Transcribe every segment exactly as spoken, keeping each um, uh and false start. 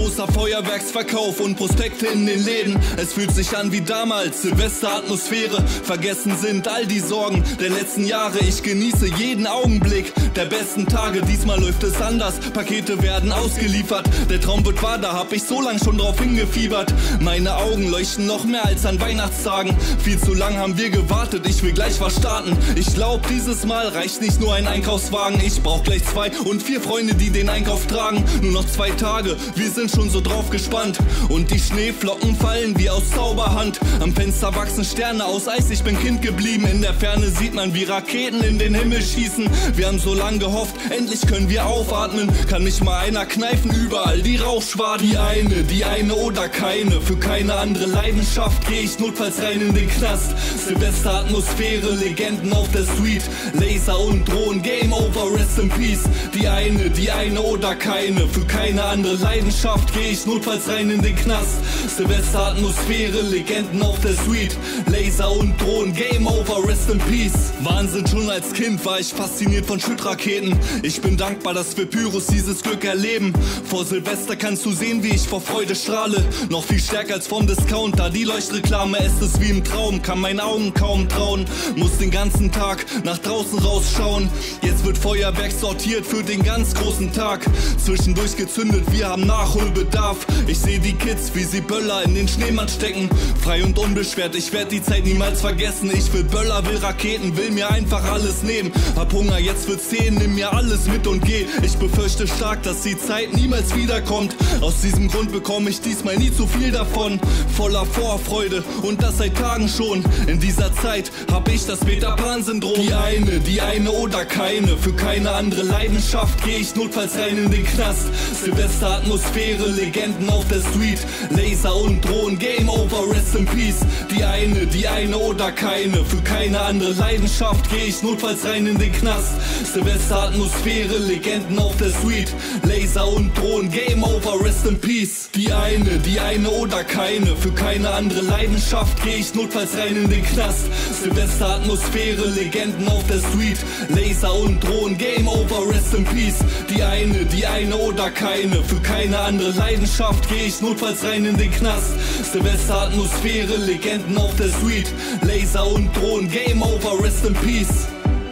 Großer Feuerwerksverkauf und Prospekte in den Läden. Es fühlt sich an wie damals, Silvesteratmosphäre. Vergessen sind all die Sorgen der letzten Jahre. Ich genieße jeden Augenblick der besten Tage. Diesmal läuft es anders, Pakete werden ausgeliefert. Der Traum wird wahr, da hab ich so lang schon drauf hingefiebert. Meine Augen leuchten noch mehr als an Weihnachtstagen. Viel zu lang haben wir gewartet, ich will gleich was starten. Ich glaub, dieses Mal reicht nicht nur ein Einkaufswagen. Ich brauch gleich zwei und vier Freunde, die den Einkauf tragen. Nur noch zwei Tage, wir sind schon so drauf gespannt. Und die Schneeflocken fallen wie aus Zauberhand. Am Fenster wachsen Sterne aus Eis, ich bin Kind geblieben. In der Ferne sieht man, wie Raketen in den Himmel schießen. Wir haben so lang gehofft, endlich können wir aufatmen. Kann mich mal einer kneifen, überall die Rauchschwaden. Die eine, die eine oder keine. Für keine andere Leidenschaft geh ich notfalls rein in den Knast. Silvesteratmosphäre, Legenden auf der Suite. Laser und Drohnen, Game over, rest in peace. Die eine, die eine oder keine. Für keine andere Leidenschaft geh ich notfalls rein in den Knast. Silvesteratmosphäre, Legenden auf der Suite. Laser und Drohnen, Game over, rest in peace. Wahnsinn, schon als Kind war ich fasziniert von Schüttraketen. Ich bin dankbar, dass wir Pyros dieses Glück erleben. Vor Silvester kannst du sehen, wie ich vor Freude strahle. Noch viel stärker als vom Discounter. Die Leuchtreklame, es ist wie im Traum. Kann meinen Augen kaum trauen. Muss den ganzen Tag nach draußen rausschauen. Jetzt wird Feuerwerk sortiert für den ganz großen Tag. Zwischendurch gezündet, wir haben Nachholbedarf. Ich sehe die Kids, wie sie Böller in den Schneemann stecken. Frei und unbeschwert, ich werd die Zeit niemals vergessen. Ich will Böller, will Raketen, will mir einfach alles nehmen. Hab Hunger, jetzt wird's zehn, nimm mir alles mit und geh. Ich befürchte stark, dass die Zeit niemals wiederkommt. Aus diesem Grund bekomme ich diesmal nie zu viel davon. Voller Vorfreude und das seit Tagen schon. In dieser Zeit hab ich das Peter Pan-Syndrom. Die eine, die eine oder keine. Für keine andere Leidenschaft geh ich notfalls rein in den Knast. Silvesteratmosphäre, Legenden auf der Suite. Laser und Drohnen, Game over, rest in peace. Die eine, die eine oder keine. Für keine andere Leidenschaft geh ich notfalls rein in den Knast. Silvesteratmosphäre, Legenden auf der Suite. Laser und Drohnen, Game over, rest in peace. Die eine, die eine oder keine. Für keine andere Leidenschaft geh ich notfalls rein in den Knast. Silvesteratmosphäre, Legenden auf der Suite. Laser und Drohnen, Game over, rest in peace. Die eine, die eine oder keine. Für keine andere Leidenschaft geh ich notfalls rein in den Knast. Silvesteratmosphäre, Legenden auf der Suite. Laser und Drohnen, Game over, rest in peace.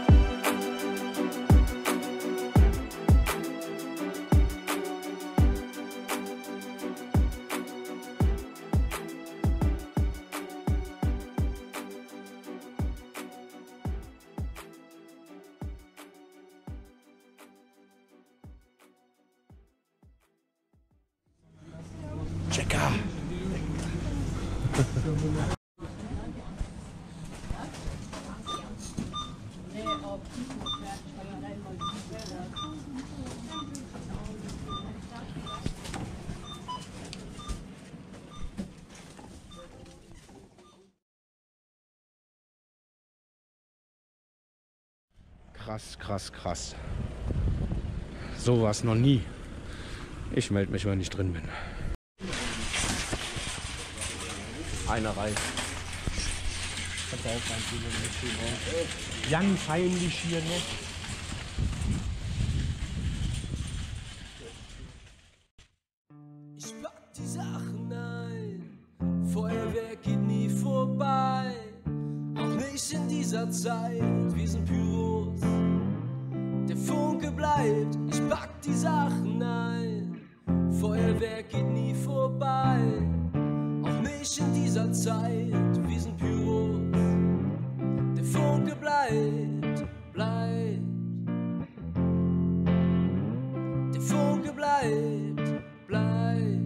Checker. Krass, krass, krass. So war es noch nie. Ich melde mich, wenn ich drin bin. Einer reicht. Ganz heimlich hier noch. Ich pack die Sachen ein. Feuerwerk geht nie vorbei. Auch nicht in dieser Zeit. Wir sind Pyros. Der Funke bleibt. Ich pack die Sachen ein. Feuerwerk geht nie vorbei. Auch nicht in dieser Zeit, wir sind Pyros. Der Funke bleibt, bleibt. Der Funke bleibt, bleibt.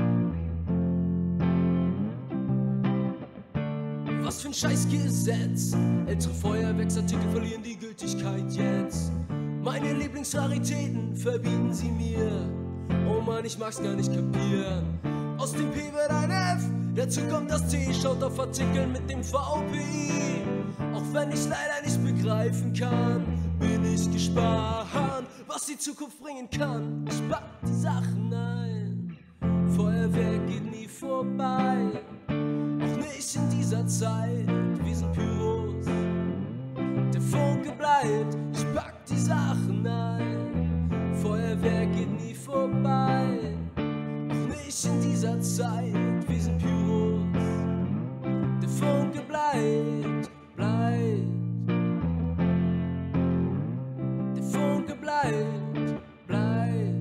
Was für ein Scheißgesetz. Ältere Feuerwerksartikel verlieren die Gültigkeit jetzt. Meine Lieblingsraritäten verbieten sie mir. Oh Mann, ich mag's gar nicht kapieren. Aus dem P wird ein F, dazu kommt das T, schaut auf Artikel mit dem V P I. Auch wenn ich leider nicht begreifen kann, bin ich gespannt, was die Zukunft bringen kann. Ich pack die Sachen ein, Feuerwerk geht nie vorbei. Auch nicht in dieser Zeit, wir sind Pyros. Der Funke bleibt, ich pack die Sachen ein, Feuerwerk geht nie vorbei. Auch nicht dieser Zeit, wir sind Pyros. Der Funke bleibt, bleibt. Der Funke bleibt, bleibt.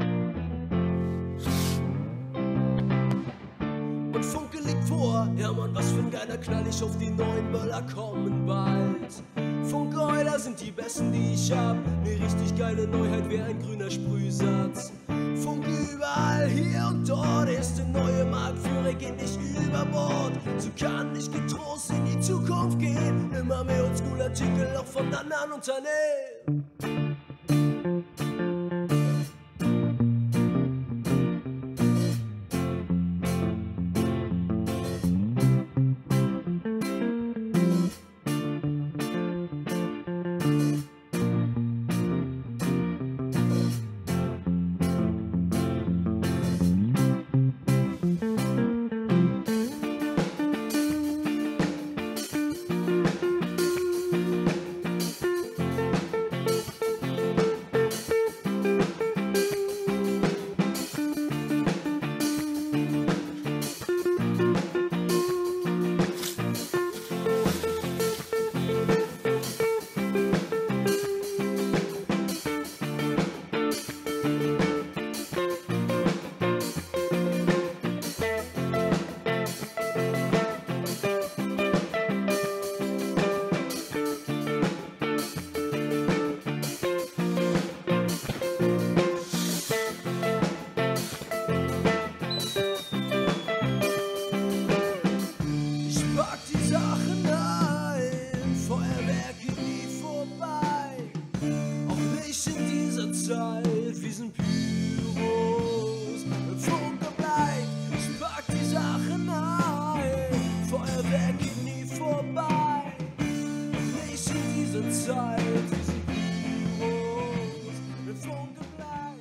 Und Funke liegt vor, ja Mann, was für ein geiler Knall, ich auf die neuen Böller kommen bald. Funke-Heuler sind die besten, die ich hab, ne richtig geile Neuheit wie ein grüner Sprühsatz. Funke überall, hier und dort, ist der neue Marktführer, geht nicht über Bord. So kann ich getrost in die Zukunft gehen, immer mehr Oldschool-Artikel auch von anderen Unternehmen. Wir sind Pyros, Funke bleibt, ich pack die Sachen ein. Feuerwerk geht nie vorbei, nicht in dieser Zeit. Wir sind Pyros, Funke bleibt.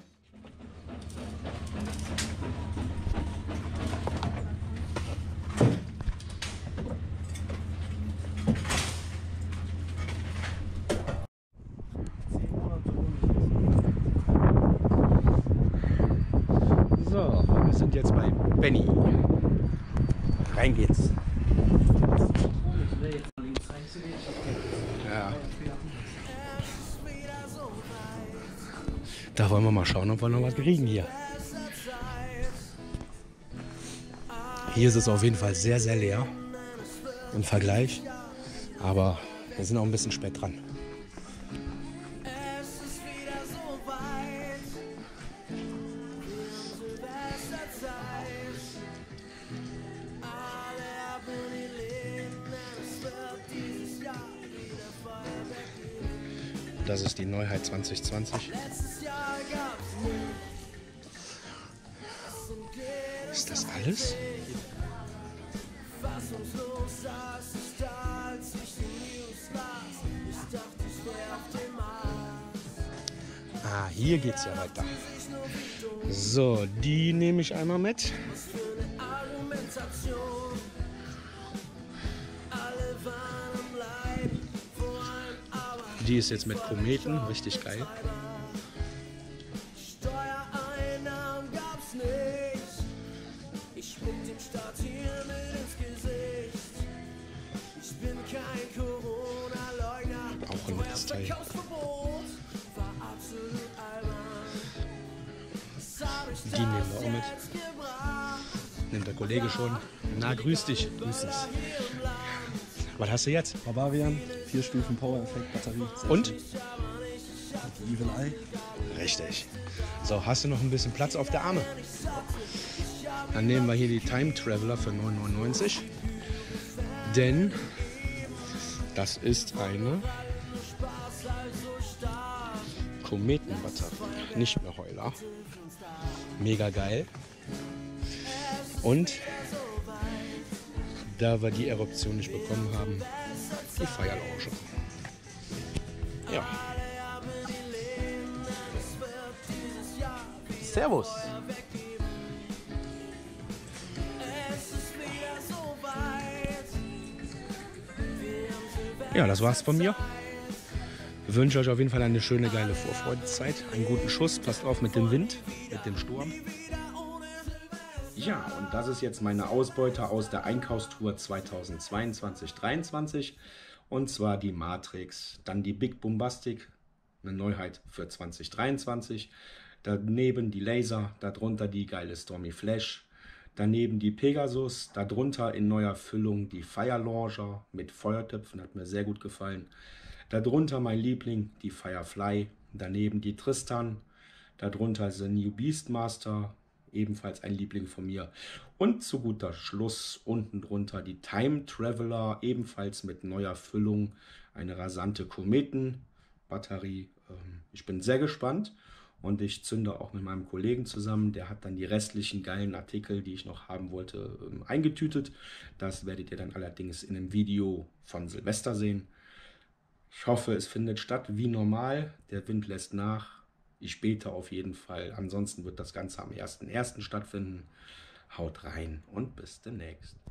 So, wir sind jetzt bei Benny. Rein geht's. Ja. Da wollen wir mal schauen, ob wir noch was kriegen hier. Hier ist es auf jeden Fall sehr, sehr leer im Vergleich. Aber wir sind auch ein bisschen spät dran. Das ist die Neuheit zwanzig zwanzig. Ist das alles? Ah, hier geht's ja weiter. So, die nehme ich einmal mit. Die ist jetzt mit Kometen, richtig geil. Steuereinnahmen gab's nicht. Ich spuck dem Staat hier mit ins Gesicht. Ich bin kein Corona-Leugner. Auch ein nettes Teil. War absolut albern. Die nehmen wir auch mit. Nimmt der Kollege schon. Na, grüß dich. Grüß dich. Was hast du jetzt? Barbarian, vier Stufen Power-Effekt, Batterie. Und? Evil Eye. Richtig. So, hast du noch ein bisschen Platz auf der Arme? Dann nehmen wir hier die Time Traveler für neun neunundneunzig. Denn das ist eine Kometenbatterie, nicht mehr Heuler. Mega geil. Und da wir die Eruption nicht bekommen haben, die Feierlounge. Ja. Servus. Ja, das war's von mir. Ich wünsche euch auf jeden Fall eine schöne, geile Vorfreudezeit. Einen guten Schuss. Passt auf mit dem Wind, mit dem Sturm. Ja, und das ist jetzt meine Ausbeute aus der Einkaufstour zweitausendzweiundzwanzig dreiundzwanzig. Und zwar die Matrix, dann die Big Bombastic, eine Neuheit für zwanzig dreiundzwanzig. Daneben die Laser, darunter die geile Stormy Flash. Daneben die Pegasus, darunter in neuer Füllung die Fire Launcher mit Feuertöpfen, hat mir sehr gut gefallen. Darunter mein Liebling, die Firefly. Daneben die Tristan. Darunter The New Beastmaster, ebenfalls ein Liebling von mir. Und zu guter Schluss unten drunter die Time Traveler, ebenfalls mit neuer Füllung. Eine rasante Kometenbatterie. Ich bin sehr gespannt und ich zünde auch mit meinem Kollegen zusammen. Der hat dann die restlichen geilen Artikel, die ich noch haben wollte, eingetütet. Das werdet ihr dann allerdings in einem Video von Silvester sehen. Ich hoffe, es findet statt wie normal. Der Wind lässt nach. Ich bete auf jeden Fall. Ansonsten wird das Ganze am ersten ersten stattfinden. Haut rein und bis demnächst.